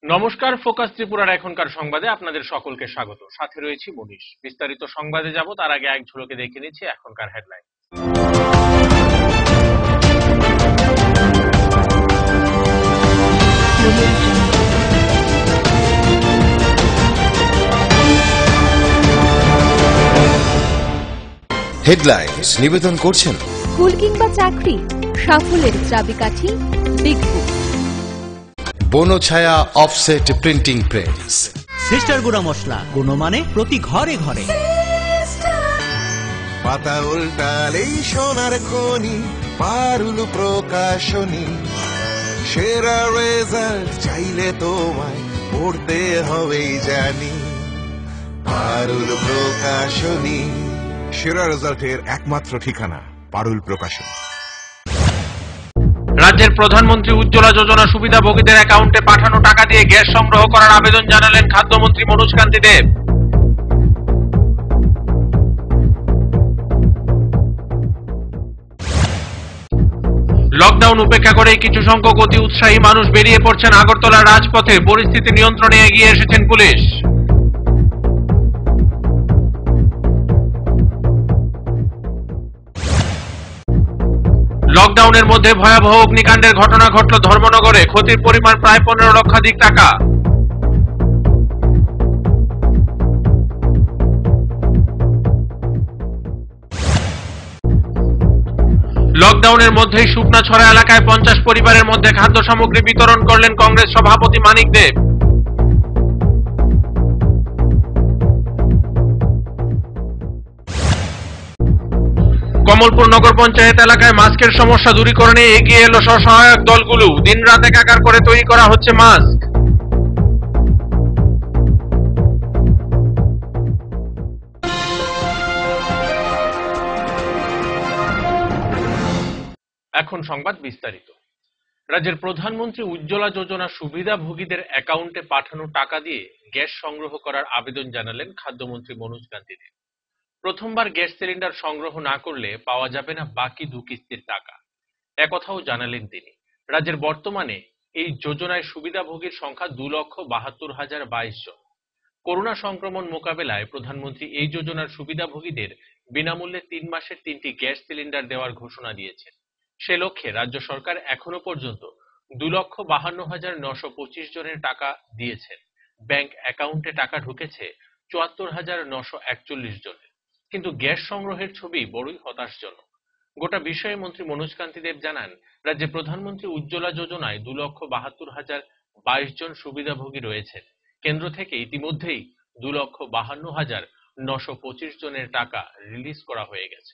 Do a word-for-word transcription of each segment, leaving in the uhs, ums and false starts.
নমস্কার, ফোকাস ত্রিপুরার এখনকার সংবাদে আপনাদের সকলকে স্বাগত। সাথে রয়েছি মনীষ। বিস্তারিত সংবাদে যাব তার আগে এক ঝলকে দেখে নিচ্ছি এখনকার হেডলাইন। হেডলাইন্স নিবেদন করছেন স্কুল কিংবা চাকরি, সাফল্যের চাবিকাঠি big book. Banchhaya offset printing press. Sister গুঁড়া মশলা, গুণমানে প্রতি ঘরে ঘরে। পাতা উল্টালেই সোনার খনি, পারুল প্রকাশনী। সেরা রেজাল্ট চাইলে তোমায় পড়তে হবেই জানি, পারুল প্রকাশনী। সেরা রেজাল্টের একমাত্র ঠিকানা পারুল প্রকাশনী। রাজ্যের প্রধানমন্ত্রী উজ্জ্বলা যোজনা সুবিধাভোগীদের অ্যাকাউন্টে পাঠানো টাকা দিয়ে গ্যাস সংগ্রহ করার আবেদন জানালেন খাদ্যমন্ত্রী মনোজ কান্তি দেব। লকডাউন উপেক্ষা করে কিছু সংখ্যক অতি উৎসাহী মানুষ বেরিয়ে পড়ছেন আগরতলার রাজপথে। পরিস্থিতি নিয়ন্ত্রণে এগিয়ে এসেছেন পুলিশ। লকডাউনের মধ্যে ভয়াবহ অগ্নিকাণ্ডের ঘটনা ঘটল ধর্মনগরে। ক্ষতির পরিমাণ প্রায় পনেরো লক্ষাধিক টাকা। লকডাউনের মধ্যেই শুকনাছড়া এলাকায় পঞ্চাশ পরিবারের মধ্যে খাদ্য সামগ্রী বিতরণ করলেন কংগ্রেস সভাপতি মানিক দেব। কমলপুর নগর পঞ্চায়েত এলাকায় মাস্কের সমস্যা দূরীকরণে এগিয়ে এলো স্বসহায়ক দলগুলো। দিন রাত একাকার করে তৈরি করা হচ্ছে মাস্ক। এখন সংবাদ বিস্তারিত। রাজ্যের প্রধানমন্ত্রী উজ্জ্বলা যোজনা সুবিধাভোগীদের অ্যাকাউন্টে পাঠানো টাকা দিয়ে গ্যাস সংগ্রহ করার আবেদন জানালেন খাদ্যমন্ত্রী মনোজ কান্তি দেব। প্রথমবার গ্যাস সিলিন্ডার সংগ্রহ না করলে পাওয়া যাবে না বাকি দু কিস্তির টাকা, একথাও জানালেন তিনি। রাজ্যের বর্তমানে এই যোজনায় সুবিধাভোগীর সংখ্যা দু লক্ষ বাহাত্তর হাজার বাইশ জন। করোনা সংক্রমণ মোকাবেলায় প্রধানমন্ত্রী এই যোজনার সুবিধাভোগীদের বিনামূল্যে তিন মাসের তিনটি গ্যাস সিলিন্ডার দেওয়ার ঘোষণা দিয়েছেন। সে লক্ষ্যে রাজ্য সরকার এখনো পর্যন্ত দু লক্ষ বাহান্ন হাজার নশো পঁচিশ জনের টাকা দিয়েছেন। ব্যাংক অ্যাকাউন্টে টাকা ঢুকেছে চুয়াত্তর হাজার নশো একচল্লিশ জনের। কিন্তু গ্যাস সংগ্রহের ছবি বড়ই হতাশজনক। গোটা বিষয়ে মন্ত্রী মনোজ কান্তি দেব জানান, রাজ্যে প্রধানমন্ত্রী উজ্জ্বলা যোজনায় দু লক্ষ বাহাত্তর হাজার বাইশ জন সুবিধাভোগী রয়েছেন। কেন্দ্র থেকে ইতিমধ্যেই দু লক্ষ বাহান্ন হাজার নশো পঁচিশ জনের টাকা রিলিজ করা হয়ে গেছে।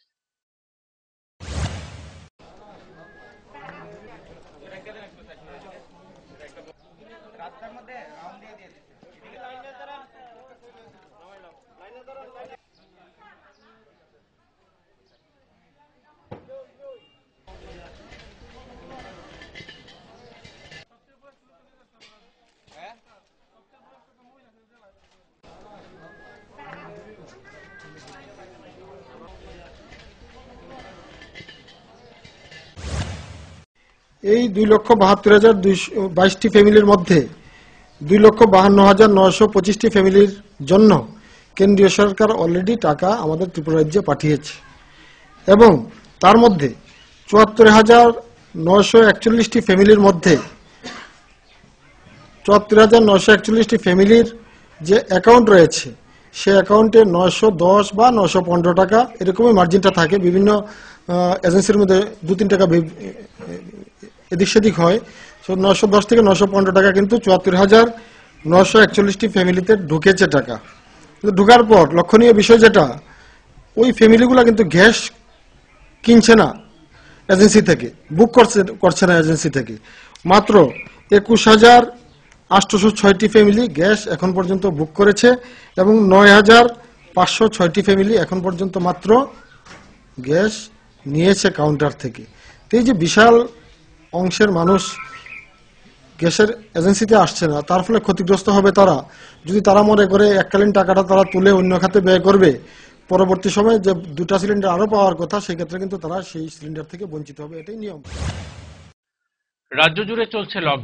এই দুই লক্ষ বাহাত্তর হাজার দুইশো বাইশটি ফ্যামিলির মধ্যে দুই লক্ষ বাহান্ন হাজার নয়শো পঁচিশটি ফ্যামিলির জন্য কেন্দ্রীয় সরকার অলরেডি টাকা আমাদের ত্রিপুরা রাজ্যে পাঠিয়েছে এবং তার মধ্যে চুয়াত্তর হাজার নয়শো একচল্লিশটি ফ্যামিলির মধ্যে চুয়াত্তর হাজার নয়শো একচল্লিশটি ফ্যামিলির যে অ্যাকাউন্ট রয়েছে সে অ্যাকাউন্টে নয়শো দশ বা নয়শো পনেরো টাকা এরকমই মার্জিনটা থাকে। বিভিন্ন এজেন্সির মধ্যে দু তিন টাকা এদিক সেদিক হয়। নয়শো দশ থেকে নয়শো পনেরো টাকা কিন্তু চুয়াত্তর হাজার নয়শো একচল্লিশটি ফ্যামিলিতে ঢুকেছে টাকা। কিন্তু ঢুকার পর লক্ষণীয় বিষয় যেটা, ওই ফ্যামিলিগুলো কিন্তু গ্যাস কিনছে না এজেন্সি থেকে, বুক করছে করছে না এজেন্সি থেকে। মাত্র একুশ হাজার আটশোশো ছয়টি ফ্যামিলি গ্যাস এখন পর্যন্ত বুক করেছে এবং নয় হাজার পাঁচশো ছয়টি ফ্যামিলি এখন পর্যন্ত মাত্র গ্যাস নিয়েছে কাউন্টার থেকে। এই যে বিশাল অংশের মানুষ গ্যাসের এজেন্সিতে আসছে না, তার ফলে ক্ষতিগ্রস্ত হবে তারা। যদি তারা মনে করে এককালীন টাকাটা তারা তুলে অন্য খাতে ব্যয় করবে, পরবর্তী সময়ে যে দুটা সিলিন্ডার আরো পাওয়ার কথা সেই ক্ষেত্রে কিন্তু তারা সেই সিলিন্ডার থেকে বঞ্চিত হবে, এটাই নিয়ম। রাজ্য জুড়ে চলছে লকডাউন।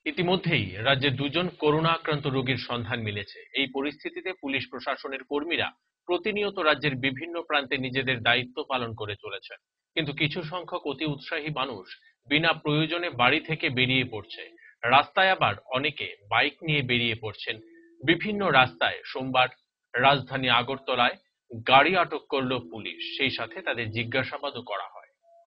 ইতিমধ্যেই রাজ্যে দুজন করোনা আক্রান্ত রোগীর সন্ধান মিলেছে। এই পরিস্থিতিতে পুলিশ প্রশাসনের কর্মীরা প্রতিনিয়ত রাজ্যের বিভিন্ন প্রান্তে নিজেদের দায়িত্ব পালন করে চলেছেন, কিন্তু কিছু সংখ্যক অতি উৎসাহী মানুষ বিনা প্রয়োজনে বাড়ি থেকে বেরিয়ে পড়ছে। রাস্তায় আবার অনেকে বাইক নিয়ে বেরিয়ে পড়ছেন। বিভিন্ন রাস্তায় সোমবার রাজধানী আগরতলায় গাড়ি আটক করল পুলিশ, সেই সাথে তাদের জিজ্ঞাসাবাদও করা হয়।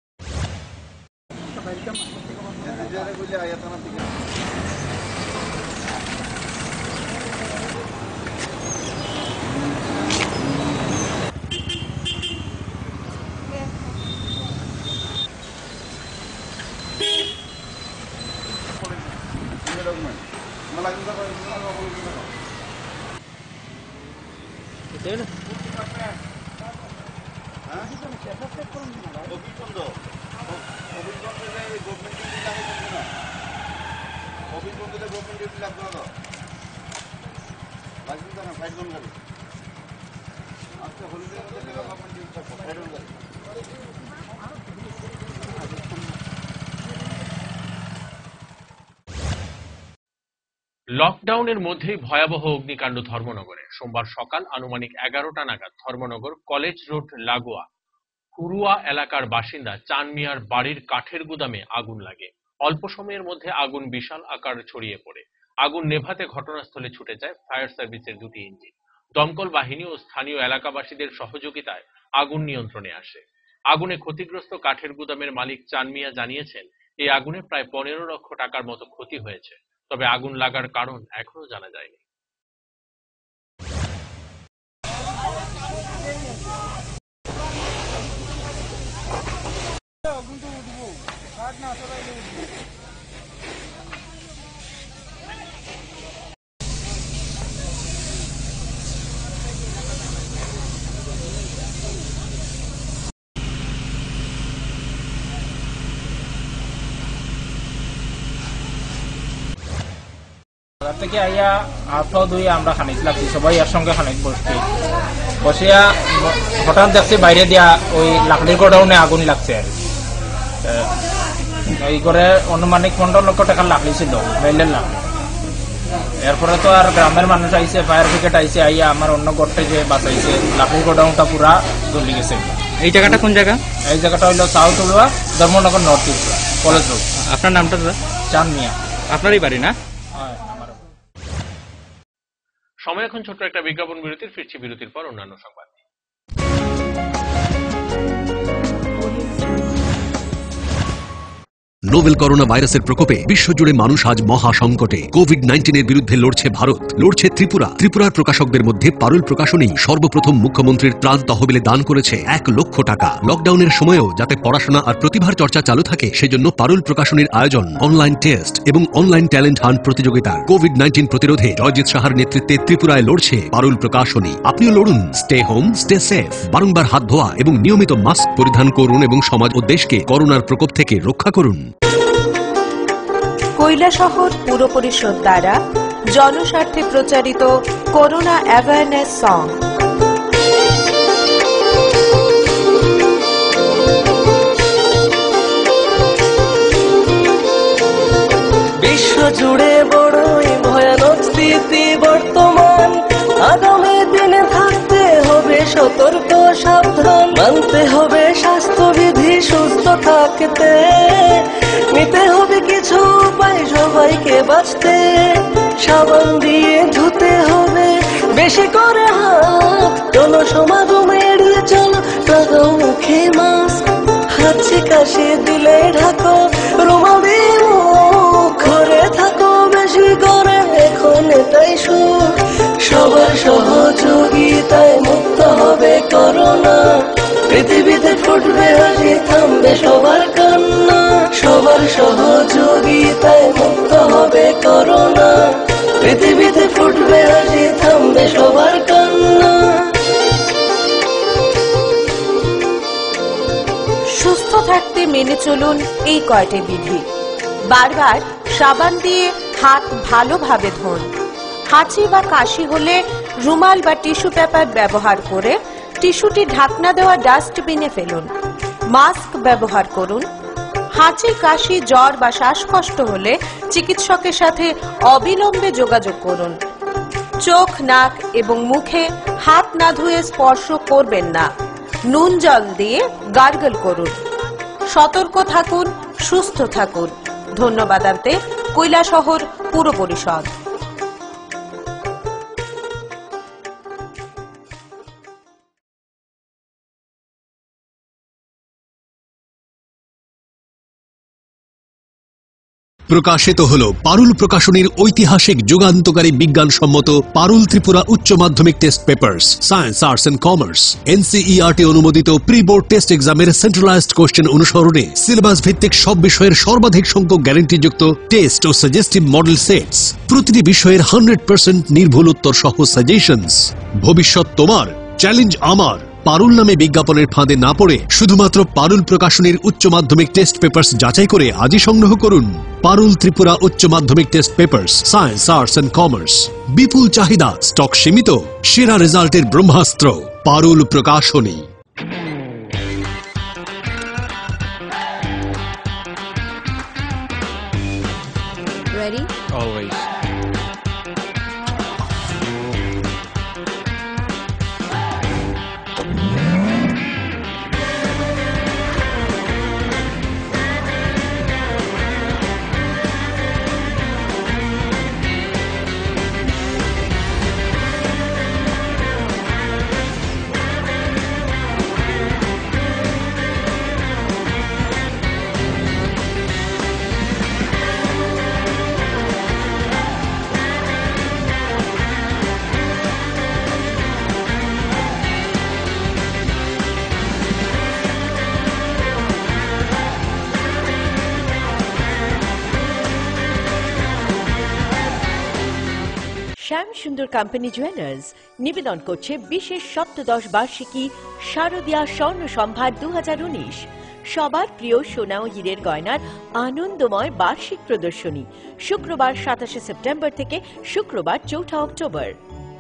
লকডাউনের মধ্যেই ভয়াবহ অগ্নিকাণ্ড ধর্মনগরে। সোমবার সকাল আনুমানিক এগারোটা নাগাদ ধর্মনগর কলেজ রোড লাগোয়া হুরুয়া এলাকার বাসিন্দা চান মিয়ার বাড়ির কাঠের গুদামে আগুন লাগে। অল্প সময়ের মধ্যে আগুন বিশাল আকার ছড়িয়ে পড়ে। আগুন নেভাতে ঘটনাস্থলে ছুটে যায় ফায়ার সার্ভিসের দুটি ইঞ্জিন। দমকল বাহিনী ও স্থানীয় এলাকাবাসীদের সহযোগিতায় আগুন নিয়ন্ত্রণে আসে। আগুনে ক্ষতিগ্রস্ত কাঠের গুদামের মালিক চান মিয়া জানিয়েছেন, এই আগুনে প্রায় পনেরো লক্ষ টাকার মতো ক্ষতি হয়েছে, তবে আগুন লাগার কারণ এখনো জানা যায়নি। থেকে আইয়া আট দুই আমরা খানিক লাগছি, সবাই এর সঙ্গে খানিক বসছি। বসিয়া হঠাৎ দেখছি বাইরে দিয়া ওই লাকড়ির গোডাউনে আগুন লাগছে। এই করে অনুমানিক পনেরো লক্ষ টাকার লাকড়ি ছিল, মেলের লাকড়ি। এরপরে তো আর গ্রামের মানুষ আইসে, ফায়ার ব্রিগেড আইসে, আইয়া আমার অন্য ঘরটা যে বাঁচাইছে। লাকড়ির গোডাউনটা পুরা জ্বলি গেছে। এই জায়গাটা কোন জায়গা? এই জায়গাটা হইলো south Ulua, Dharmanagar north east college road. আপনার নামটা দাদা? চান মিয়া। আপনারই বাড়ি না? সময় এখন ছোট্ট একটা বিজ্ঞাপন বিরতির, ফিরছি বিরতির পর অন্যান্য সংবাদ। নোভেল করোনা ভাইরাসের প্রকোপে বিশ্বজুড়ে মানুষ আজ মহা সংকটে। কোভিড নাইন্টিনের বিরুদ্ধে লড়ছে ভারত, লড়ছে ত্রিপুরা। ত্রিপুরার প্রকাশকদের মধ্যে পারুল প্রকাশনী সর্বপ্রথম মুখ্যমন্ত্রীর ত্রাণ তহবিলে দান করেছে এক লক্ষ টাকা। লকডাউনের সময়ও যাতে পড়াশোনা আর প্রতিভার চর্চা চালু থাকে, সেজন্য পারুল প্রকাশনীর আয়োজন অনলাইন টেস্ট এবং অনলাইন ট্যালেন্ট হান্ট প্রতিযোগিতা। কোভিড নাইন্টিন প্রতিরোধে জয়জিৎ সাহার নেতৃত্বে ত্রিপুরায় লড়ছে পারুল প্রকাশনী। আপনিও লড়ুন। Stay home, stay safe. বারংবার হাত ধোয়া এবং নিয়মিত মাস্ক পরিধান করুন এবং সমাজ ও দেশকে করোনার প্রকোপ থেকে রক্ষা করুন। কৈলাসহর পুর পরিষদ দ্বারা জনস্বার্থে প্রচারিত করোনা অ্যাওয়ারনেস সং। বিশ্বজুড়ে বড়ই ভয়ানক স্থিতি বর্তমান। আগামী দিনে থাকতে হবে সতর্ক সাবধান, মানতে হবে স্বাস্থ্যবিধি, সুস্থ থাকতে নিতে হবে কিছু উপায় সবাইকে বাঁচতে। সাবান দিয়ে ধুতে হবে বেশি করে হাত, জনসমাগম এড়িয়ে চলো, লাগাও মুখে মাস্ক। হাঁচি কাশি দিলে ঢাকো, রুমাল দিয়ে মুখ ঘরে থাকো বেশি করে, এখন এটাই সুখ। সবার সহযোগিতায় মুক্ত হবে করোনা, পৃথিবীতে ফুটবে হাসি, থামবে সবার কান্না। সবার সহযোগিতায় মুক্ত হবে করোনা, পৃথিবীতে ফুটবে হাসি, থামবে সবার কান্না। সুস্থ থাকতে মেনে চলুন এই কয়টি বিধি। বারবার সাবান দিয়ে হাত ভালোভাবে ধুন। হাঁচি বা কাশি হলে রুমাল বা টিস্যু পেপার ব্যবহার করে টিস্যুটি ঢাকনা দেওয়া ডাস্টবিনে ফেলুন। মাস্ক ব্যবহার করুন। হাঁচি, কাশি, জ্বর বা শ্বাসকষ্ট হলে চিকিৎসকের সাথে অবিলম্বে যোগাযোগ করুন। চোখ, নাক এবং মুখে হাত না ধুয়ে স্পর্শ করবেন না। নুন জল দিয়ে গার্গল করুন। সতর্ক থাকুন, সুস্থ থাকুন। ধন্যবাদান্তে কৈলাসহর পুর পরিষদ। প্রকাশিত হল পারুল প্রকাশনীর ঐতিহাসিক যুগান্তকারী বিজ্ঞানসম্মত পারুল ত্রিপুরা উচ্চ মাধ্যমিক test papers science, arts and commerce NCERT অনুমোদিত প্রি বোর্ড টেস্ট এক্সামের সেন্ট্রালাইজড কোশ্চেন অনুসরণে সিলেবাস ভিত্তিক সব বিষয়ের সর্বাধিক সংখ্যক গ্যারান্টিযুক্ত টেস্ট ও সাজেস্টিভ মডেল সেটস, প্রতিটি বিষয়ের হান্ড্রেড পার্সেন্ট নির্ভুল উত্তর সহ সাজেশনস। ভবিষ্যৎ তোমার, চ্যালেঞ্জ আমার। পারুল নামে বিজ্ঞাপনের ফাঁদে না পড়ে শুধুমাত্র পারুল প্রকাশনীর উচ্চ মাধ্যমিক টেস্ট পেপার্স যাচাই করে আজই সংগ্রহ করুন। পারুল ত্রিপুরা উচ্চ মাধ্যমিক test papers science, arts and commerce. বিপুল চাহিদা, স্টক সীমিত, সেরা রেজাল্টের ব্রহ্মাস্ত্র পারুল প্রকাশনী। Ready? Always. শ্যাম সুন্দর কোম্পানি জুয়েলার্স নিবেদন করছে বিশেষ সপ্তদশ বার্ষিকী শারদীয়া স্বর্ণ সম্ভার দু হাজার উনিশ। সবার প্রিয় সোনা ও হীরের গয়নার আনন্দময় বার্ষিক প্রদর্শনী শুক্রবার সাতাশে সেপ্টেম্বর থেকে শুক্রবার চৌঠা অক্টোবর।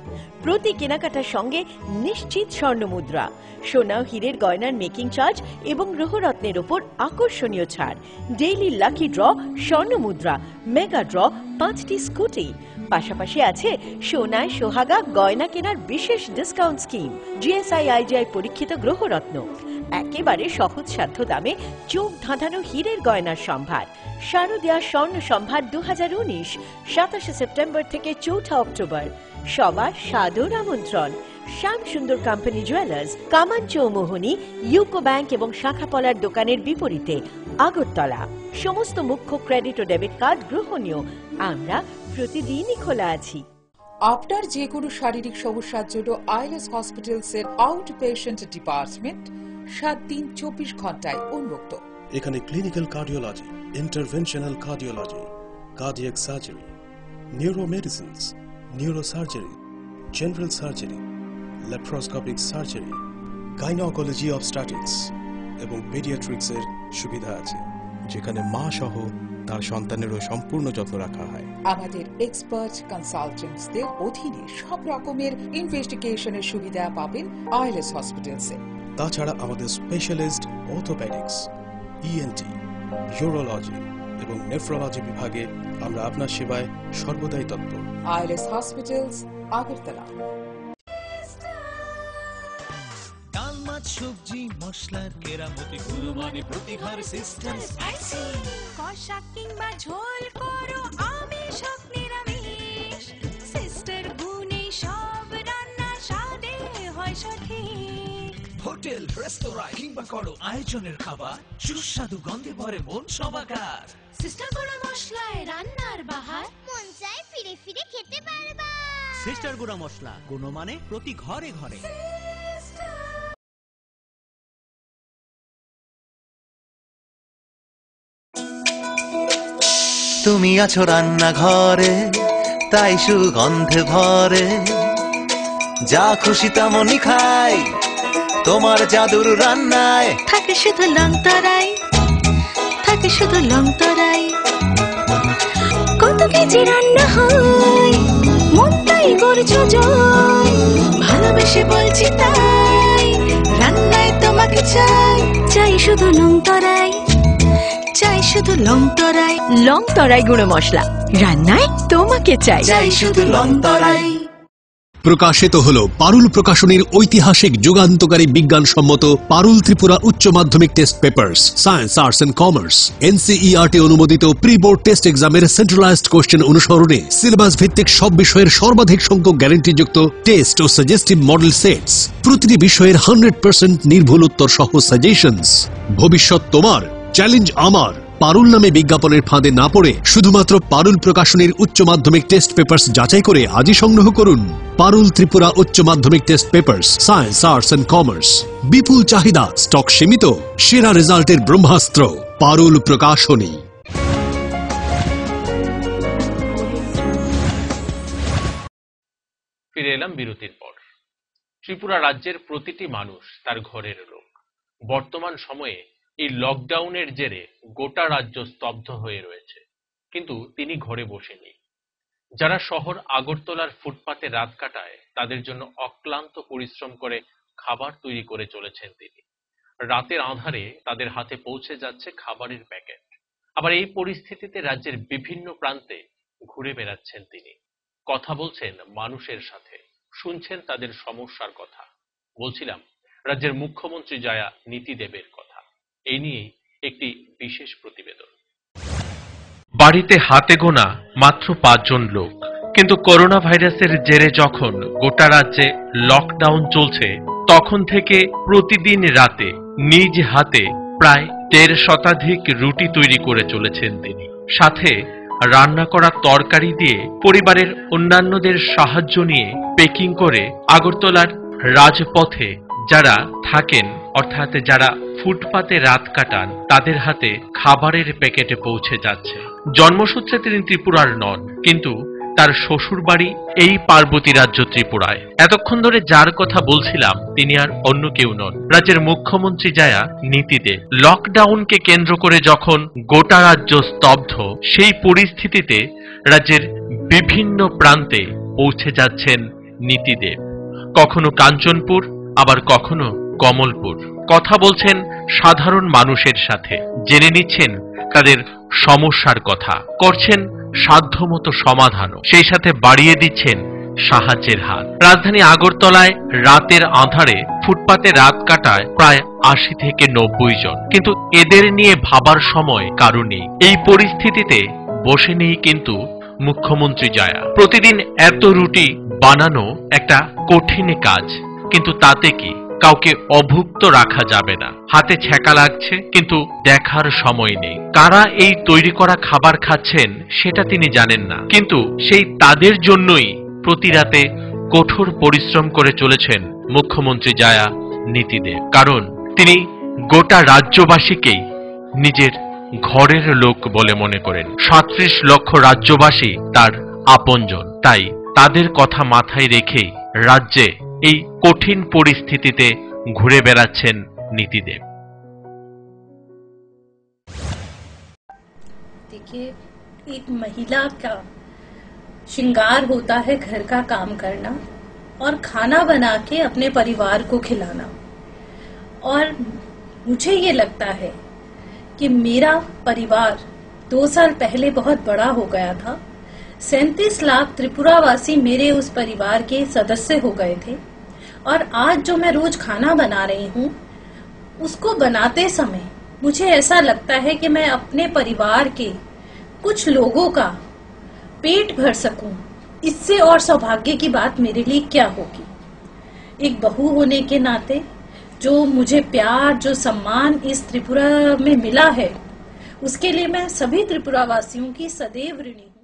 প্রতি কেনাকাটার সঙ্গে নিশ্চিত স্বর্ণ মুদ্রা, সোনা ও হীরের গয়নার মেকিং চার্জ এবং গ্রহরত্নের ওপর আকর্ষণীয় ছাড়, ডেইলি লাকি ড্র, স্বর্ণ মুদ্রা, মেগা ড্র, পাঁচটি স্কুটি। পাশাপাশি আছে সোনায় সোহাগা গয়না কেনার বিশেষ ডিসকাউন্ট স্কিম, জিএসআই আইডিআই পরীক্ষিত গ্রহরত্ন, একেবারে সহজ সাধ্য দামে চোখ ধাঁধানো হীরের গয়নার সম্ভার। শারদীয়া স্বর্ণ সম্ভার দু হাজার উনিশ সাতাশে সেপ্টেম্বর থেকে চৌঠা অক্টোবর। সবার সাদর আমন্ত্রণ। শ্যাম সুন্দর কোম্পানি জুয়েলার্স, কামান চৌমোহনী, ইউকো ব্যাংক এবং শাখাপলার দোকানের বিপরীতে, আগরতলা। সমস্ত মুখ্য ক্রেডিট ও ডেবিট কার্ড গ্রহণীয়। আমরা প্রতিদিনই খোলা আছি। আপনার যে কোনো শারীরিক সমস্যার জন্য আইএলএস হসপিটালস এর আউট পেশেন্ট ডিপার্টমেন্ট সাত দিন চব্বিশ ঘন্টায় উন্মুক্ত। এখানে clinical cardiology, interventional cardiology, cardiac surgery, neuromedicines, neurosurgery, general surgery, laparoscopic surgery, gynaecology obstetrics এবং পেডিয়াট্রিক্স এর সুবিধা আছে, যেখানে মা সহ তার সন্তানেরও সম্পূর্ণ যত্ন রাখা হয়। আমাদের এক্সপার্ট কনসালটেন্টসদের অধীনে সব রকমের ইনভেস্টিগেশনের সুবিধা পাবেন আইএলএস হসপিটালসে। তাছাড়া আমাদের স্পেশালিস্ট অর্থোপেডিক্স, ইএনটি, ইউরোলজি এবং নেফ্রোলজি বিভাগে আমরা আপনার সেবায় সর্বদাই তৎপর। ILS hospitals, Agartala. ডাল, মাছ, সবজি, মশলার কেরামতি গুণমানে প্রতিঘর সিস্টেম স্পাইসি। কষা কিংবা ঝোল করো আমিষ হোক নিরামিষ, সিস্টার গুণে সব রান্না স্বাদে হয় সঠিক। হোটেল, রেস্তোরাঁ কিংবা করো আয়োজনের খাবার, সুস্বাদু গন্ধে ভরে মন সবাকার। সিস্টার গুঁড়া মশলায় রান্নার বাহার, মন চায় ফিরে ফিরে খেতে পারবা। সিস্টার গুঁড়া মশলা, গুণমানে প্রতি ঘরে ঘরে। তুমি আছো রান্নাঘরে, তাই সুগন্ধে ভরে, যা খুশি তেমনই খাই তোমার জাদুর রান্নায়। থাকে শুধু লং তরাই, থাকে শুধু লং তরাই, কত কেজি রান্না হয় মনটাই করছো জয়। ভালোবেসে বলছি তাই, রান্নায় তোমাকে চাই, চাই শুধু লং তরাই, চাই শুধু লং তরাই লং তরাই গুঁড়ো মশলা রান্নায় তোমাকে চাই চাই শুধু লং তরাই। প্রকাশিত হল পারুল প্রকাশনীর ঐতিহাসিক যুগান্তকারী বিজ্ঞানসম্মত পারুল ত্রিপুরা উচ্চ মাধ্যমিক test papers science arts and commerce NCERT অনুমোদিত প্রি বোর্ড টেস্ট এক্সামের সেন্ট্রালাইজড কোশ্চেন অনুসরণে সিলেবাস ভিত্তিক সব বিষয়ের সর্বাধিক সংখ্যক গ্যারান্টিযুক্ত টেস্ট ও সাজেস্টিভ মডেল সেটস, প্রতিটি বিষয়ের হান্ড্রেড পার্সেন্ট নির্ভুল উত্তর সহ সাজেশনস। ভবিষ্যৎ তোমার, চ্যালেঞ্জ আমার। পারুল নামে বিজ্ঞাপনের ফাঁদে না পড়ে শুধুমাত্র পারুল প্রকাশনীর উচ্চ মাধ্যমিক টেস্ট পেপার্স যাচাই করে আজই সংগ্রহ করুন। পারুল ত্রিপুরা উচ্চ মাধ্যমিক test papers science arts and commerce. বিপুল চাহিদা, স্টক সীমিত, সেরা রেজাল্টের ব্রহ্মাস্ত্র পারুল প্রকাশনী। ফিরে এলাম বিরতির পর। ত্রিপুরা রাজ্যের প্রতিটি মানুষ তার ঘরের লোক। বর্তমান সময়ে এই লকডাউনের জেরে গোটা রাজ্য স্তব্ধ হয়ে রয়েছে, কিন্তু তিনি ঘরে বসে নেই। যারা শহর আগরতলার ফুটপাতে রাত কাটায় তাদের জন্য অক্লান্ত পরিশ্রম করে খাবার তৈরি করে চলেছেন তিনি। রাতের আঁধারে তাদের হাতে পৌঁছে যাচ্ছে খাবারের প্যাকেট। আবার এই পরিস্থিতিতে রাজ্যের বিভিন্ন প্রান্তে ঘুরে বেড়াচ্ছেন তিনি, কথা বলছেন মানুষের সাথে, শুনছেন তাদের সমস্যার কথা। বলছিলাম রাজ্যের মুখ্যমন্ত্রী জায়া নীতি দেবের কথা। এই নিয়ে একটি বিশেষ প্রতিবেদন। বাড়িতে হাতে গোনা মাত্র পাঁচজন লোক, কিন্তু করোনা ভাইরাসের জেরে যখন গোটা রাজ্যে লকডাউন চলছে তখন থেকে প্রতিদিন রাতে নিজ হাতে প্রায় দেড় শতাধিক রুটি তৈরি করে চলেছেন তিনি। সাথে রান্না করা তরকারি দিয়ে পরিবারের অন্যান্যদের সাহায্য নিয়ে প্যাকিং করে আগরতলার রাজপথে যারা থাকেন, অর্থাৎ যারা ফুটপাতে রাত কাটান, তাদের হাতে খাবারের প্যাকেটে পৌঁছে যাচ্ছে। জন্মসূত্রে তিনি ত্রিপুরার নন, কিন্তু তার শ্বশুর বাড়ি এই পার্বতী রাজ্য ত্রিপুরায়। এতক্ষণ ধরে যার কথা বলছিলাম তিনি আর অন্য কেউ নন, রাজ্যের মুখ্যমন্ত্রী জায়া নীতি দেব। লকডাউনকে কেন্দ্র করে যখন গোটা রাজ্য স্তব্ধ, সেই পরিস্থিতিতে রাজ্যের বিভিন্ন প্রান্তে পৌঁছে যাচ্ছেন নীতি দেব। কখনো কাঞ্চনপুর, আবার কখনো কমলপুর। কথা বলছেন সাধারণ মানুষের সাথে, জেনে নিচ্ছেন তাদের সমস্যার কথা, করছেন সাধ্যমতো সমাধানও, সেই সাথে বাড়িয়ে দিচ্ছেন সাহায্যের হাত। রাজধানী আগরতলায় রাতের আঁধারে ফুটপাতে রাত কাটায় প্রায় আশি থেকে নব্বই জন, কিন্তু এদের নিয়ে ভাবার সময় কারো নেই। এই পরিস্থিতিতে বসে নেই কিন্তু মুখ্যমন্ত্রী জায়া। প্রতিদিন এত রুটি বানানো একটা কঠিন কাজ, কিন্তু তাতে কি কাউকে অভুক্ত রাখা যাবে না। হাতে ছ্যাঁকা লাগছে, কিন্তু দেখার সময় নেই। কারা এই তৈরি করা খাবার খাচ্ছেন সেটা তিনি জানেন না, কিন্তু সেই তাদের জন্যই প্রতি রাতে কঠোর পরিশ্রম করে চলেছেন মুখ্যমন্ত্রী জায়া নীতি দেব। কারণ তিনি গোটা রাজ্যবাসীকেই নিজের ঘরের লোক বলে মনে করেন। সাঁত্রিশ লক্ষ রাজ্যবাসী তার আপনজন, তাই তাদের কথা মাথায় রেখেই রাজ্যে এই কঠিন পরিস্থিতিতে ঘুরে বেড়াচ্ছেন নীতিদেব। देखिए, एक महिला का श्रृंगार होता है घर का काम करना और खाना बना के अपने परिवार को खिलाना। और मुझे ये लगता है कि मेरा परिवार दो साल पहले बहुत बड़ा हो गया था। सैंतीस लाख त्रिपुरावासी मेरे उस परिवार के सदस्य हो गए थे, और आज जो मैं रोज खाना बना रही हूँ उसको बनाते समय मुझे ऐसा लगता है कि मैं अपने परिवार के कुछ लोगों का पेट भर सकूं। इससे और सौभाग्य की बात मेरे लिए क्या होगी। एक बहू होने के नाते जो मुझे प्यार, जो सम्मान इस त्रिपुरा में मिला है, उसके लिए मैं सभी त्रिपुरावासियों की सदैव ऋणी हूँ।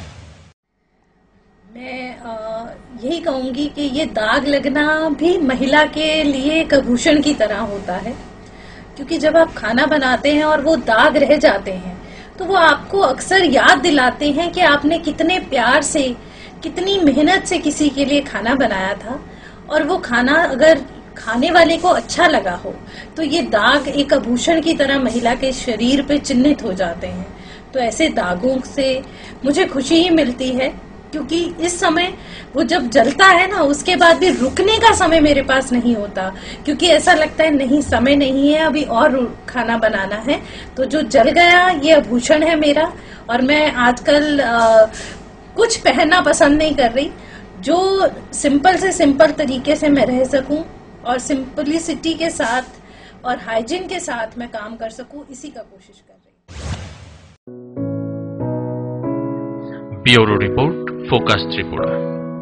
मैं आ, यही कहूंगी कि ये दाग लगना भी महिला के लिए एक आभूषण की तरह होता है, क्योंकि जब आप खाना बनाते हैं और वो दाग रह जाते हैं तो वो आपको अक्सर याद दिलाते हैं कि आपने कितने प्यार से, कितनी मेहनत से किसी के लिए खाना बनाया था, और वो खाना अगर खाने वाले को अच्छा लगा हो तो ये दाग एक आभूषण की तरह महिला के शरीर पे चिन्हित हो जाते हैं। तो ऐसे दागों से मुझे खुशी ही मिलती है क्योंकि इस समय वो जब जलता है ना, उसके बाद भी रुकने का समय मेरे पास नहीं होता, क्योंकि ऐसा लगता है नहीं समय नहीं है, अभी और खाना बनाना है। तो जो जल गया ये आभूषण है मेरा, और मैं आजकल आ, कुछ पहनना पसंद नहीं कर रही, जो सिंपल से सिंपल तरीके से मैं रह सकूं और सिंपलिसिटी के साथ और हाइजीन के साथ मैं काम कर सकूं, इसी का कोशिश कर रही हूं। Bureau report, focus Tripura.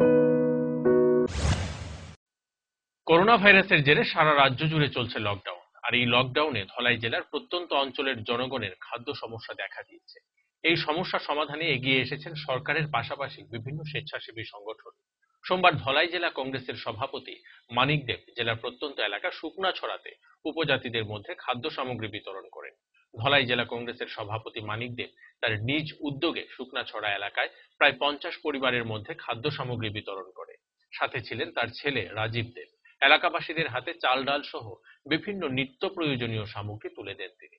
Corona ভাইরাসের জেরে সারা রাজ্য জুড়ে চলছে লকডাউন, আর এই লকডাউনে ধলাই জেলার প্রত্যন্ত অঞ্চলের জনগণের খাদ্য সমস্যা দেখা দিয়েছে। এই সমস্যা সমাধানে এগিয়ে এসেছেন সরকারের পাশাপাশি বিভিন্ন স্বেচ্ছাসেবী সংগঠন। সোমবার ধলাই জেলা কংগ্রেসের সভাপতি মানিক দেব জেলার প্রত্যন্ত এলাকা শুকনা ছড়াতে উপজাতিদের মধ্যে খাদ্য সামগ্রী বিতরণ করেন। ধলাই জেলা কংগ্রেসের সভাপতি মানিক দেব তার নিজ উদ্যোগে শুকনাছড়া এলাকায় প্রায় পঞ্চাশ পরিবারের মধ্যে খাদ্য সামগ্রী বিতরণ করে। সাথে ছিলেন তার ছেলে রাজীব দেব। এলাকাবাসীদের হাতে চাল ডাল সহ বিভিন্ন নিত্য প্রয়োজনীয় সামগ্রী তুলে দেন তিনি।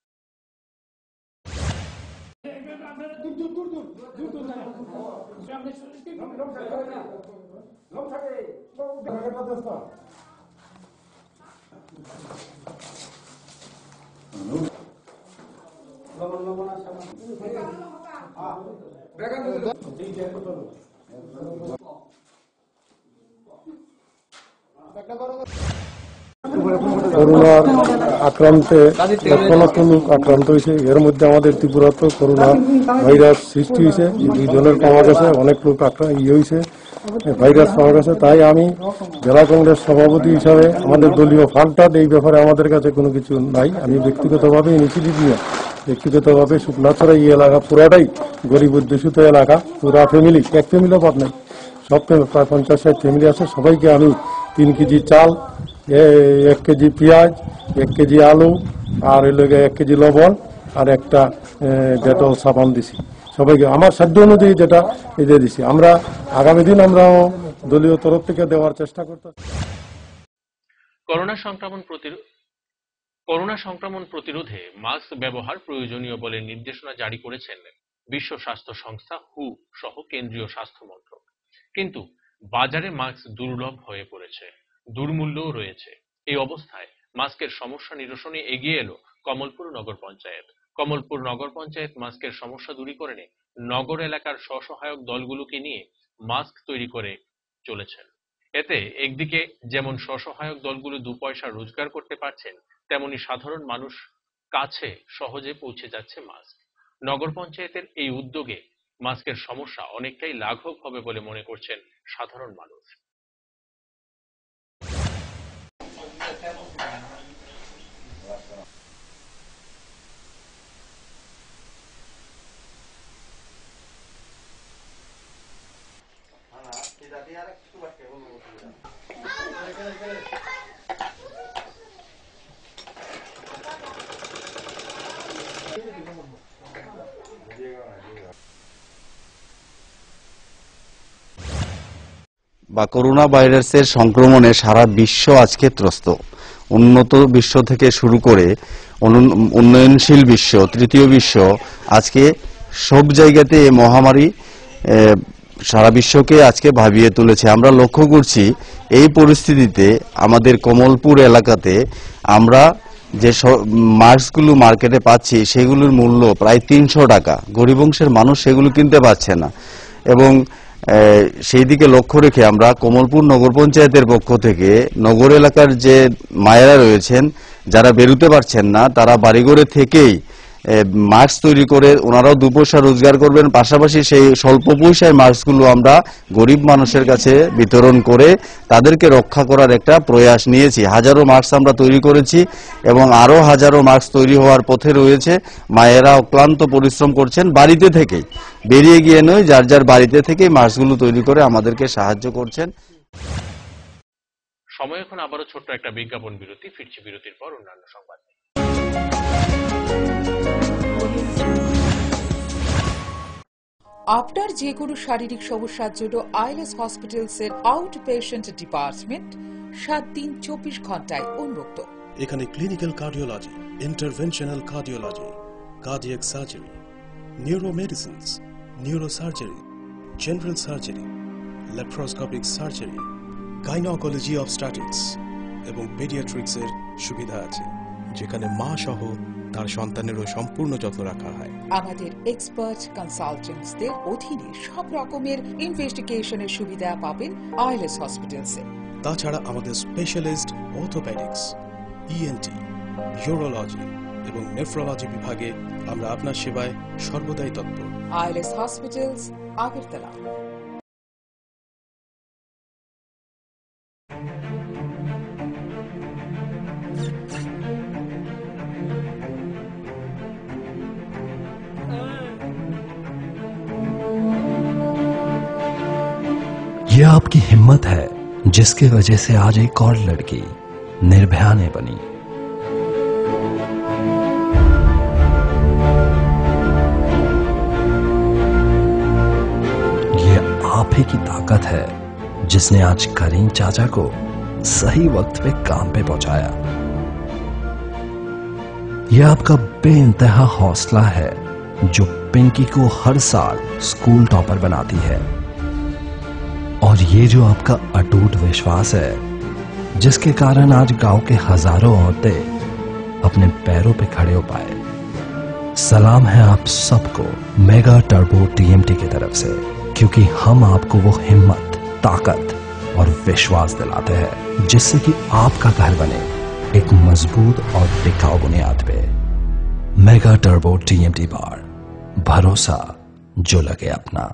করোনার আক্রান্তে লক্ষ লক্ষ লোক আক্রান্ত হয়েছে। এর মধ্যে আমাদের ত্রিপুরাতে করোনা ভাইরাস সৃষ্টি হয়েছে, দুইজনের পাওয়া গেছে, অনেক লোক আক্রান্ত ইয়ে হয়েছে, ভাইরাস পাওয়া গেছে। তাই আমি জেলা কংগ্রেস সভাপতি হিসাবে আমাদের দলীয় ফান্ডটা এই ব্যাপারে আমাদের কাছে কোনো কিছু নাই। আমি ব্যক্তিগতভাবে ইনিশিয়েটিভ নিয়ে ব্যক্তিগতভাবে শুকনাছড়া এই এলাকা পুরাটাই গরিব অধ্যুষিত এলাকা, পুরা ফ্যামিলি, এক ফ্যামিলিও বাদ নেই, সব প্রায় পঞ্চাশ ষাট ফ্যামিলি আছে। সবাইকে আমি তিন কেজি চাল, এক কেজি পেঁয়াজ, এক কেজি আলু, আর এর লগে এক কেজি লবণ আর একটা ডেটল সাবান দিছি সবাইকে আমার সাধ্য অনুযায়ী, যেটা দিয়ে দিছি। আমরা আগামী দিন আমরাও দলীয় তরফ থেকে দেওয়ার চেষ্টা করতে। করোনা সংক্রমণ প্রতিরোধ করোনা সংক্রমণ প্রতিরোধে মাস্ক ব্যবহার প্রয়োজনীয় বলে নির্দেশনা জারি করেছেন বিশ্ব স্বাস্থ্য সংস্থা হু সহ কেন্দ্রীয় স্বাস্থ্য মন্ত্রক। কিন্তু বাজারে মাস্ক দুর্লভ হয়ে পড়েছে, দুর্মূল্যও রয়েছে। এই অবস্থায় মাস্কের সমস্যা নিরসনে এগিয়ে এলো কমলপুর নগর পঞ্চায়েত। কমলপুর নগর পঞ্চায়েত মাস্কের সমস্যা দূরীকরণে নগর এলাকার স্বসহায়ক দলগুলোকে নিয়ে মাস্ক তৈরি করে চলেছেন। এতে একদিকে যেমন স্বসহায়ক দলগুলো দু পয়সা রোজগার করতে পারছেন, তেমনি সাধারণ মানুষ কাছে সহজে পৌঁছে যাচ্ছে মাস্ক। নগর পঞ্চায়েতের এই উদ্যোগে মাস্কের সমস্যা অনেকটাই লাঘব হবে বলে মনে করছেন সাধারণ মানুষ। বা করোনা ভাইরাসের সংক্রমণে সারা বিশ্ব আজকে ত্রস্ত। উন্নত বিশ্ব থেকে শুরু করে উন্নয়নশীল বিশ্ব, তৃতীয় বিশ্ব, আজকে সব জায়গাতে এই মহামারী সারা বিশ্বকে আজকে ভাবিয়ে তুলেছে। আমরা লক্ষ্য করছি এই পরিস্থিতিতে আমাদের কমলপুর এলাকাতে আমরা যে মাস্কগুলো মার্কেটে পাচ্ছি সেগুলোর মূল্য প্রায় তিনশো টাকা। গরিব অংশের মানুষ সেগুলো কিনতে পারছে না, এবং সেই দিকে লক্ষ্য রেখে আমরা কমলপুর নগর পঞ্চায়েতের পক্ষ থেকে নগর এলাকার যে মায়েরা রয়েছেন যারা বেরোতে পারছেন না, তারা বাড়িঘরে থেকেই মাস্ক তৈরি করে ওনারাও দু পয়সা রোজগার করবেন, পাশাপাশি সেই স্বল্প পয়সায় মাস্কগুলো আমরা গরিব মানুষের কাছে বিতরণ করে তাদেরকে রক্ষা করার একটা প্রয়াস নিয়েছি। হাজারো মাস্ক আমরা তৈরি করেছি এবং আরো হাজারো মাস্ক তৈরি হওয়ার পথে রয়েছে। মায়েরা অক্লান্ত পরিশ্রম করছেন, বাড়িতে থেকেই, বেরিয়ে গিয়ে নয়, যার যার বাড়িতে থেকেই মাস্কগুলো তৈরি করে আমাদেরকে সাহায্য করছেন। সময় এখন আবারও ছোট্ট একটা বিজ্ঞাপন বিরতি। ফিরছি বিরতির পর অন্যান্য সংবাদ। আপনার যে কোনো শারীরিক সমস্যার জন্য আইএলএস হসপিটালস এর আউট পেশেন্ট ডিপার্টমেন্ট সাত দিন চব্বিশ ঘন্টায় উন্মুক্ত। এখানে clinical cardiology, interventional cardiology, cardiac surgery, neuromedicines, neurosurgery, general surgery, laparoscopic surgery, gynaecology obstetrics এবং পেডিয়াট্রিক্সের সুবিধা আছে, যেখানে মা সহ তার সন্তানেরও সম্পূর্ণ যত্ন রাখা হয়। আমাদের এক্সপার্ট কনসালটেন্টসদের অধীনে সব রকমের ইনভেস্টিগেশনের সুবিধা পাবেন আইএলএস হসপিটালসে। তাছাড়া আমাদের স্পেশালিস্ট অর্থোপেডিক্স, ইএনটি, ইউরোলজি এবং নেফ্রোলজি বিভাগে আমরা আপনার সেবায় সর্বদাই তৎপর। ILS hospitals, Agartala. यह आपकी हिम्मत है जिसकी वजह से आज एक और लड़की निर्भया ने बनी। यह आप ही की ताकत है जिसने आज करीम चाचा को सही वक्त पे काम पे पहुंचाया। यह आपका बेइंतहा हौसला है जो पिंकी को हर साल स्कूल टॉपर बनाती है। और ये जो आपका अटूट विश्वास है जिसके कारण आज गांव के हजारों औरतें अपने पैरों पे खड़े हो पाए। सलाम है आप सबको मेगा टर्बो टीएमटी की तरफ से, क्योंकि हम आपको वो हिम्मत, ताकत और विश्वास दिलाते हैं जिससे कि आपका घर बने एक मजबूत और टिकाऊ बुनियाद पे। मेगा टर्बो टीएमटी बार, भरोसा जो लगे अपना।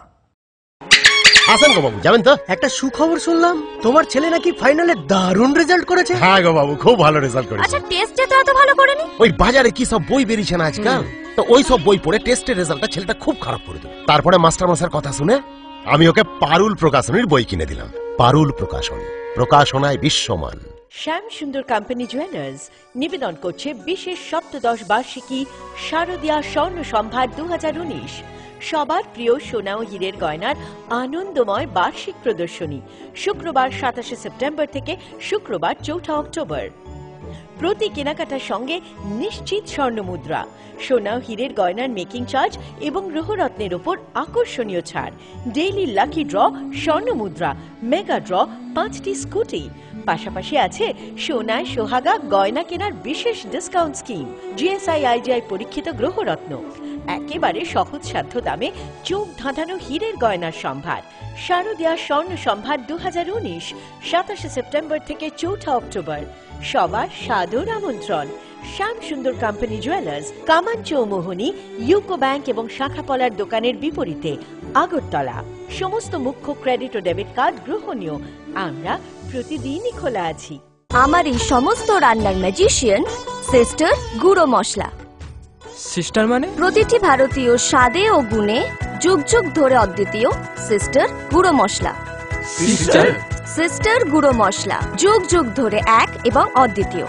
হাসান গো বাবু, যাবেন তো? একটা সুখবর শুনলাম, তোমার ছেলে নাকি ফাইনালে দারুণ রেজাল্ট করেছে। হ্যাঁ গো বাবু, খুব ভালো রেজাল্ট করেছে। আচ্ছা, টেস্টে তো এত ভালো করেনি। ওই বাজারে কি সব বই বেরিয়েছে না আজকাল, তো ওই সব বই পড়ে টেস্টের রেজাল্টটা ছেলেটা খুব খারাপ করে দিল। তারপরে মাস্টার মশাইয়ের কথা শুনে আমি ওকে পারুল প্রকাশনীর বই কিনে দিলাম। পারুল প্রকাশনী, প্রকাশনায় বিশ্বমান। শ্যাম সুন্দর কোম্পানি জুয়েলার্স নিবেদন করছে বিশেষ সপ্তদশ বার্ষিকী শারদীয়া স্বর্ণ সম্ভার দু হাজার উনিশ। সবার প্রিয় সোনা ও হীরের গয়নার আনন্দময় বার্ষিক প্রদর্শনী শুক্রবার সাতাশে সেপ্টেম্বর থেকে শুক্রবার চৌঠা অক্টোবর। প্রতি কেনাকাটার সঙ্গে নিশ্চিত স্বর্ণ মুদ্রা, সোনা ও হীরের গয়নার মেকিং চার্জ এবং গ্রহরত্নের উপর আকর্ষণীয় ছাড়, ডেইলি লাকি ড্র, স্বর্ণ মুদ্রা, মেগা ড্র, পাঁচটি স্কুটি। পাশাপাশি আছে সোনায় সোহাগা গয়না কেনার বিশেষ ডিসকাউন্ট স্কিম, জিএসআই আইজিআই পরীক্ষিত গ্রহরত্ন, একেবারে সহজসাধ্য দামে চোখ ধাঁধানো হীরের গয়নার সম্ভার। শারদীয়া স্বর্ণ সম্ভার দু হাজার উনিশ সাতাশে সেপ্টেম্বর থেকে চৌঠা অক্টোবর। সবার সাদর আমন্ত্রণ। শ্যাম সুন্দর কোম্পানি জুয়েলার্স, কামান চৌমোহনী, ইউকো ব্যাংক এবং শাখাপলার দোকানের বিপরীতে, আগরতলা। সমস্ত মুখ্য ক্রেডিট ও ডেবিট কার্ড গ্রহণীয়। আমরা প্রতিদিনই খোলা আছি। আমার এই সমস্ত রান্নার ম্যাজিশিয়ান সিস্টার গুঁড়ো মশলা। সিস্টার মানে? প্রতিটি ভারতীয় স্বাদে ও গুণে যুগ যুগ ধরে অদ্বিতীয় সিস্টার গুঁড়ো মশলা। সিস্টার সিস্টার গুঁড়ো মশলা যুগ যুগ ধরে এক এবং অদ্বিতীয়।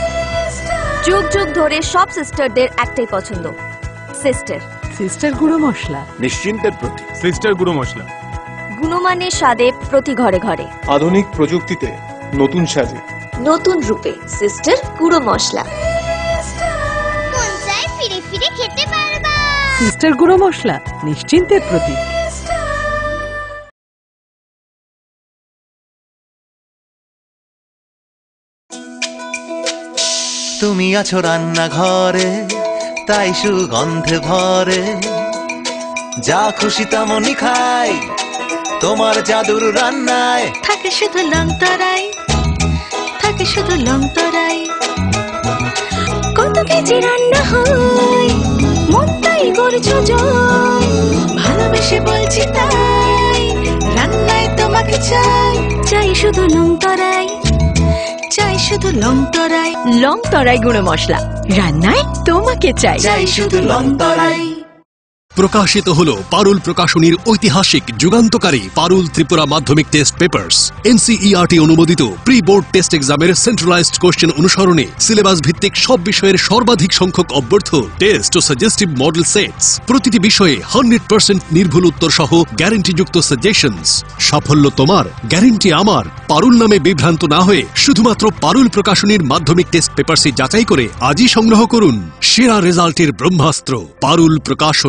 যুগ যুগ ধরে সব সিস্টারদের একটাই পছন্দ, সিস্টার। সিস্টার গুঁড়ো মশলা নিশ্চিন্তের প্রতি সিস্টার গুঁড়ো মশলা। গুণমানের স্বাদে প্রতি ঘরে ঘরে, আধুনিক প্রযুক্তিতে নতুন সাজে, নতুন রূপে সিস্টার গুঁড়ো মশলা। মন চাই ফিরে ফিরে খেতে পারবা। সিস্টার গুঁড়ো মশলা নিশ্চিন্তের প্রতীক। তুমি আছো রান্নাঘরে, তাই সুগন্ধে ভরে, যা খুশি তেমনই খাই, তোমার জাদুর রান্নায় থাকে শুধু লং তরাই, থাকে শুধু লং তরাই। কত কেজি রান্না হয়, মনটাই করছো জয়, ভালোবেসে বলছি তাই, রান্নায় তোমাকে চাই, চাই শুধু লং তরাই, চাই শুধু লং তরাই। লং তরাই গুঁড়ো মশলা, রান্নায় তোমাকে চাই, চাই শুধু লং তরাই। প্রকাশিত হলো পারুল প্রকাশনীর ঐতিহাসিক যুগান্তকারী পারুল ত্রিপুরা মাধ্যমিক টেস্ট পেপার্স। এনসিইআরটি অনুমোদিত প্রি বোর্ড টেস্ট এক্সামের সেন্ট্রালাইজড কোশ্চেন অনুসরণে সিলেবাস ভিত্তিক সব বিষয়ের সর্বাধিক সংখ্যক অব্যর্থ টেস্ট ও সাজেস্টিভ মডেল সেটস, প্রতিটি বিষয়ে হান্ড্রেড পার্সেন্ট নির্ভুল উত্তর সহ গ্যারেন্টিযুক্ত সাজেশনস। সাফল্য তোমার, গ্যারেন্টি আমার। পারুল নামে বিভ্রান্ত না হয়ে শুধুমাত্র পারুল প্রকাশনীর মাধ্যমিক টেস্ট পেপারসই যাচাই করে আজই সংগ্রহ করুন সেরা রেজাল্টের ব্রহ্মাস্ত্র পারুল প্রকাশনী।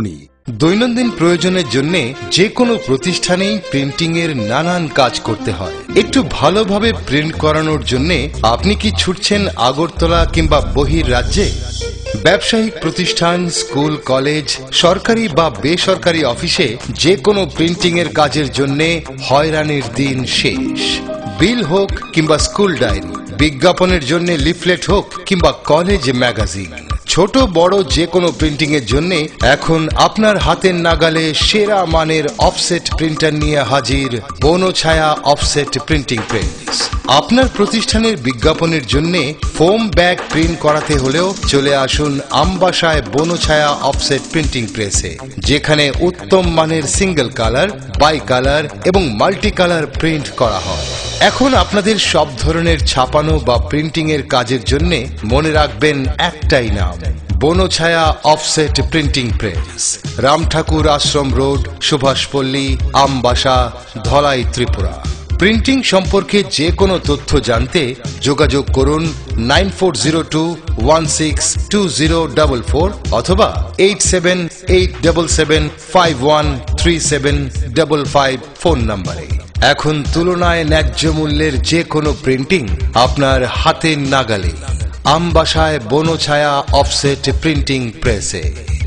দৈনন্দিন প্রয়োজনের জন্য যে কোনো প্রতিষ্ঠানেই প্রিন্টিং এর নানান কাজ করতে হয়। একটু ভালোভাবে প্রিন্ট করানোর জন্য আপনি কি ছুটছেন আগরতলা কিংবা বহির রাজ্যে? ব্যবসায়িক প্রতিষ্ঠান, স্কুল, কলেজ, সরকারি বা বেসরকারি অফিসে যে কোনো প্রিন্টিং এর কাজের জন্য হয়রানির দিন শেষ। বিল হোক কিংবা স্কুল ডায়েরি, বিজ্ঞাপনের জন্য লিফলেট হোক কিংবা কলেজ ম্যাগাজিন, ছোট বড় যে কোনো প্রিন্টিং এর জন্য এখন আপনার হাতের নাগালে সেরা মানের অফসেট প্রিন্টার নিয়ে হাজির বনছায়া অফসেট প্রিন্টিং প্রেস। আপনার প্রতিষ্ঠানের বিজ্ঞাপনের জন্য ফোম ব্যাগ প্রিন্ট করাতে হলেও চলে আসুন আমবাসায় বনছায়া অফসেট প্রিন্টিং প্রেসে, যেখানে উত্তম মানের সিঙ্গেল কালার, বাই কালার এবং মাল্টি কালার প্রিন্ট করা হয়। এখন আপনাদের সব ধরনের ছাপানো বা প্রিন্টিং এর কাজের জন্য মনে রাখবেন একটাই নাম, Banchhaya offset printing press, Ramthakur Ashram road, Subhashpalli, Ambassa, Dhalai, Tripura. Printing সম্পর্কে যে কোনো তথ্য জানতে যোগাযোগ করুন nine four zero two one six two zero double four অথবা eight seven eight seven seven five one three seven double five phone নম্বরে। এখন তুলনায় ন্যায্য মূল্যের যে কোনো প্রিন্টিং আপনার হাতের নাগালে, আমবাসায় বনছায়া অফসেট প্রিন্টিং প্রেসে।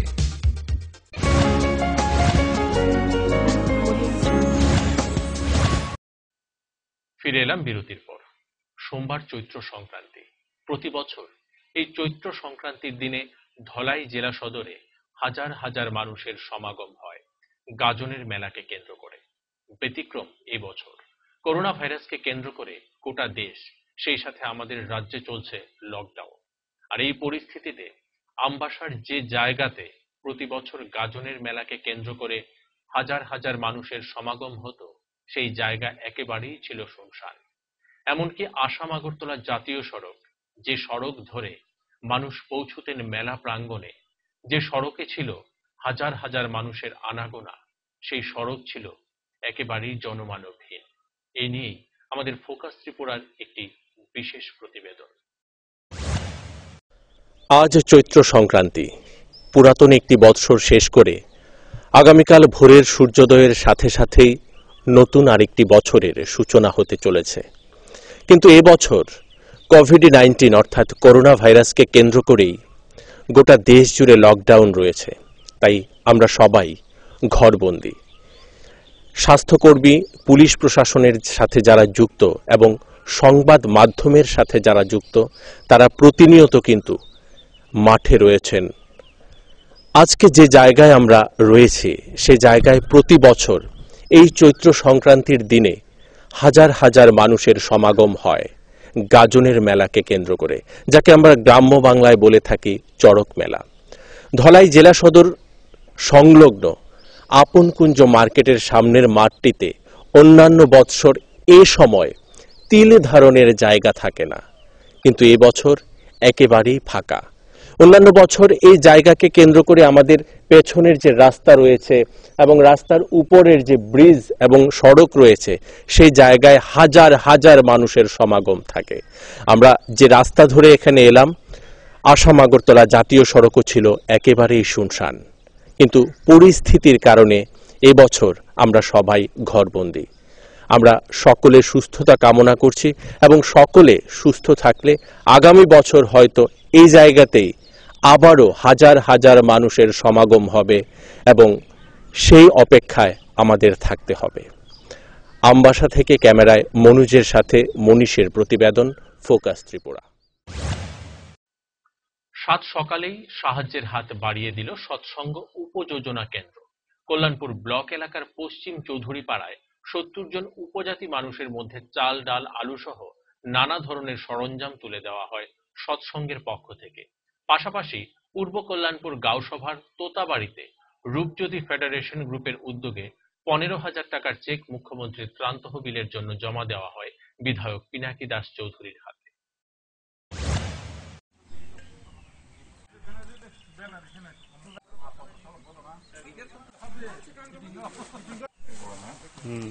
ফিরে এলাম বিরতির পর। সোমবার চৈত্র সংক্রান্তি। প্রতি বছর এই চৈত্র সংক্রান্তির দিনে ধলাই জেলা সদরে হাজার হাজার মানুষের সমাগম হয় গাজনের মেলাকে কেন্দ্র করে। ব্যতিক্রম এই বছর করোনা ভাইরাসকে কেন্দ্র করে গোটা দেশ, সেই সাথে আমাদের রাজ্যে চলছে লকডাউন। আর এই পরিস্থিতিতে আমবাসার যে জায়গাতে প্রতি বছর গাজনের মেলাকে কেন্দ্র করে হাজার হাজার মানুষের সমাগম হতো, সেই জায়গা একেবারেই ছিল শুনশান। এমনকি আসাম আগরতলা জাতীয় সড়ক, যে সড়ক ধরে মানুষ পৌঁছতেন মেলা প্রাঙ্গণে, যে সড়কে ছিল হাজার হাজার মানুষের আনাগোনা, সেই সড়ক ছিল একেবারেই জনমানবহীন। এই নিয়েই আমাদের ফোকাস ত্রিপুরার একটি বিশেষ প্রতিবেদন। আজ চৈত্র সংক্রান্তি। পুরাতন একটি বৎসর শেষ করে আগামীকাল ভোরের সূর্যোদয়ের সাথে সাথেই নতুন আরেকটি বছরের সূচনা হতে চলেছে। কিন্তু এবছর কোভিড নাইন্টিন অর্থাৎ করোনা ভাইরাসকে কেন্দ্র করেই গোটা দেশ জুড়ে লকডাউন রয়েছে। তাই আমরা সবাই ঘরবন্দি। স্বাস্থ্যকর্মী, পুলিশ প্রশাসনের সাথে যারা যুক্ত এবং সংবাদ মাধ্যমের সাথে যারা যুক্ত, তারা প্রতিনিয়ত কিন্তু মাঠে রয়েছেন। আজকে যে জায়গায় আমরা রয়েছি, সে জায়গায় প্রতি বছর এই চৈত্র সংক্রান্তির দিনে হাজার হাজার মানুষের সমাগম হয় গাজনের মেলাকে কেন্দ্র করে, যাকে আমরা গ্রাম্য বাংলায় বলে থাকি চড়ক মেলা। ধলাই জেলা সদর সংলগ্ন আপনকুঞ্জ মার্কেটের সামনের মাঠটিতে অন্যান্য বৎসর এ সময় তিল ধারণের জায়গা থাকে না, কিন্তু এবছর একেবারেই ফাঁকা। অন্যান্য বছর এই জায়গাকে কেন্দ্র করে আমাদের পেছনের যে রাস্তা রয়েছে এবং রাস্তার উপরের যে ব্রিজ এবং সড়ক রয়েছে, সেই জায়গায় হাজার হাজার মানুষের সমাগম থাকে। আমরা যে রাস্তা ধরে এখানে এলাম, আসাম আগরতলা জাতীয় সড়কও ছিল একেবারেই শুনশান। কিন্তু পরিস্থিতির কারণে এবছর আমরা সবাই ঘরবন্দি। আমরা সকলের সুস্থতা কামনা করছি এবং সকলে সুস্থ থাকলে আগামী বছর হয়তো এই জায়গাতেই আবারও হাজার হাজার মানুষের সমাগম হবে এবং সেই অপেক্ষায় আমাদের থাকতে হবে। আমবাসা থেকে ক্যামেরায় মনুজের সাথে মনীষের প্রতিবেদন, ফোকাস ত্রিপুরা। সাত সকালেই সাহায্যের হাত বাড়িয়ে দিল সৎসঙ্গ উপযোজনা কেন্দ্র। কল্যাণপুর ব্লক এলাকার পশ্চিম চৌধুরী পাড়ায় সত্তর জন উপজাতি মানুষের মধ্যে চাল, ডাল, আলু সহ নানা ধরনের সরঞ্জাম তুলে দেওয়া হয় সৎসঙ্গের পক্ষ থেকে। পাশাপাশি পূর্ব কল্যাণপুর গাঁওসভার তোতাবাড়িতে রূপজ্যোতি ফেডারেশন গ্রুপের উদ্যোগে পনেরো হাজার টাকার চেক মুখ্যমন্ত্রীর ত্রাণ তহবিলের জন্য জমা দেওয়া হয় বিধায়ক পিনাকি দাস চৌধুরীর হাতে। হুম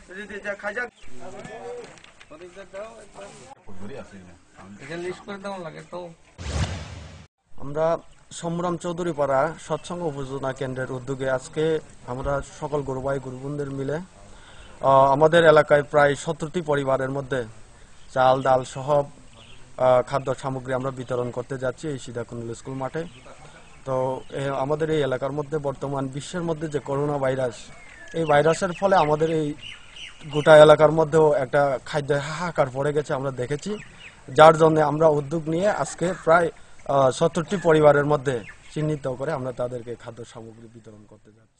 আমরা সম্রাম চৌধুরী পাড়া সৎসঙ্গ উপযোজনা কেন্দ্রের উদ্যোগে আজকে আমরা সকল গরু ভাই গরু বোনদের মিলে আহ, আমাদের এলাকায় প্রায় সত্তরটি পরিবারের মধ্যে চাল ডাল সহ আহ, খাদ্য সামগ্রী আমরা বিতরণ করতে যাচ্ছি এই সীতাকুণ্ড স্কুল মাঠে। তো এ, আমাদের এই এলাকার মধ্যে বর্তমান বিশ্বের মধ্যে যে করোনা ভাইরাস, এই ভাইরাসের ফলে আমাদের এই গোটা এলাকার মধ্যেও একটা খাদ্যের হাহাকার পড়ে গেছে আমরা দেখেছি, যার জন্য আমরা উদ্যোগ নিয়ে আজকে প্রায় সত্তরটি পরিবারের মধ্যে চিহ্নিত করে আমরা তাদেরকে খাদ্য সামগ্রী বিতরণ করতে যাচ্ছি।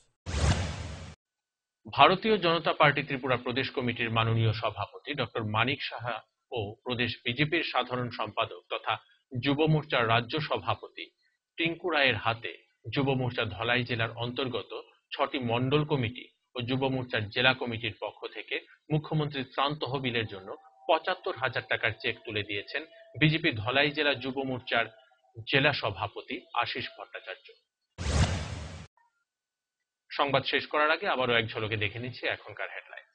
ভারতীয় জনতা পার্টি ত্রিপুরা প্রদেশ কমিটির মাননীয় সভাপতি ডক্টর মানিক সাহা ও প্রদেশ বিজেপির সাধারণ সম্পাদক তথা যুব মোর্চার রাজ্য সভাপতি টিঙ্কু রায়ের হাতে যুব মোর্চা ধলাই জেলার অন্তর্গত ছটি মণ্ডল কমিটি ও যুব মোর্চার জেলা কমিটির পক্ষ থেকে মুখ্যমন্ত্রীর ত্রাণ তহবিলের জন্য পঁচাত্তর হাজার টাকার চেক তুলে দিয়েছেন বিজেপি ধলাই জেলা যুব মোর্চার জেলা সভাপতি আশিস ভট্টাচার্য। সংবাদ শেষ করার আগে আবারও এক ঝলকে দেখে নিচ্ছি এখনকার হেডলাইন।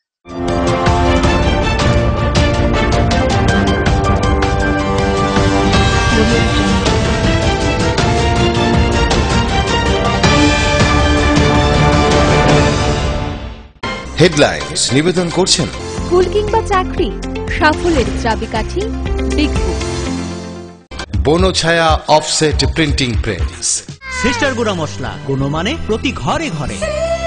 হেডলাইন্স নিবেদন করছেন স্কুল কিংবা চাকরি, সাফল্যের চাবিকাঠি big book. Banchhaya offset printing press. Sister গুঁড়া মশলা, গুণমানে প্রতি ঘরে ঘরে।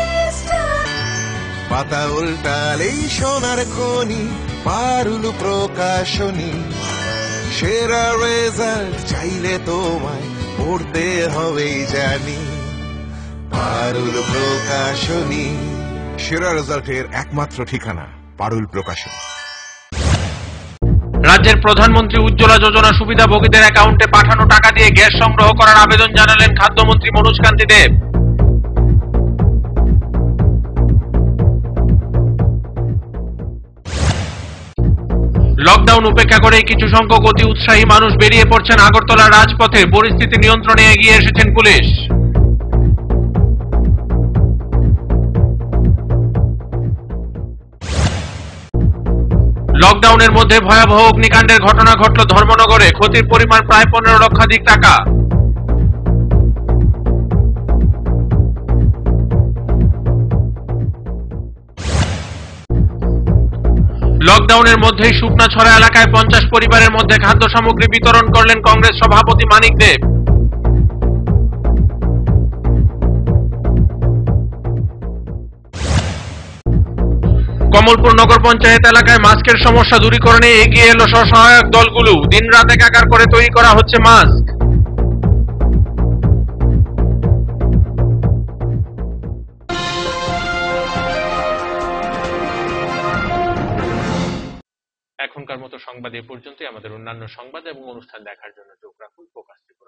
পাতা উল্টালেই সোনার খনি, পারুল প্রকাশনী। সেরা রেজাল্ট চাইলে তোমায় পড়তে হবেই জানি, পারুল প্রকাশনী। সেরা রেজাল্টের একমাত্র ঠিকানা পারুল প্রকাশনী। রাজ্যের প্রধানমন্ত্রী উজ্জ্বলা যোজনা সুবিধাভোগীদের অ্যাকাউন্টে পাঠানো টাকা দিয়ে গ্যাস সংগ্রহ করার আবেদন জানালেন খাদ্যমন্ত্রী মনোজ কান্তি দেব। লকডাউন উপেক্ষা করে কিছু সংখ্যক অতি উৎসাহী মানুষ বেরিয়ে পড়ছেন আগরতলার রাজপথে। পরিস্থিতি নিয়ন্ত্রণে এগিয়ে এসেছেন পুলিশ। লকডাউনের মধ্যে ভয়াবহ অগ্নিকাণ্ডের ঘটনা ঘটল ধর্মনগরে। ক্ষতির পরিমাণ প্রায় পনেরো লক্ষাধিক টাকা। লকডাউনের মধ্যেই শুকনাছড়া এলাকায় পঞ্চাশ পরিবারের মধ্যে খাদ্য সামগ্রী বিতরণ করলেন কংগ্রেস সভাপতি মানিক দেব। কমলপুর নগর পঞ্চায়েত এলাকায় মাস্কের সমস্যা দূরীকরণে এগিয়ে এলো স্বসহায়ক দলগুলো। দিনরাত একাকার করে তৈরি করা হচ্ছে মাস্ক। এখনকার মতো সংবাদ এ পর্যন্তই। আমাদের অন্যান্য সংবাদ এবং অনুষ্ঠান দেখার জন্য চোখ রাখুন ফোকাস।